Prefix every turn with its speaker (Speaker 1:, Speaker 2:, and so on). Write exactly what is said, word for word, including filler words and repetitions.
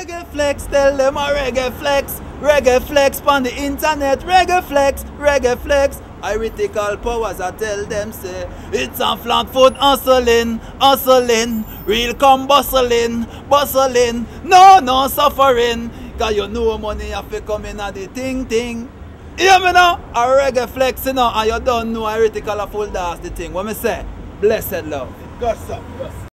Speaker 1: Reggae Flexx, tell them a Reggae Flexx. Reggae Flexx on the internet. Reggae Flexx, Reggae Flexx. Iritikal powers, I tell them say it's a Flatfoot hustling, hustling. Real come bustling, bustling. No, no suffering. Cause you know money have to come in at the thing thing. Hear me now? A Reggae Flexx, you know, and you don't know Iritikal a full dance the thing. What me say? Blessed love.
Speaker 2: Gossip, gossip.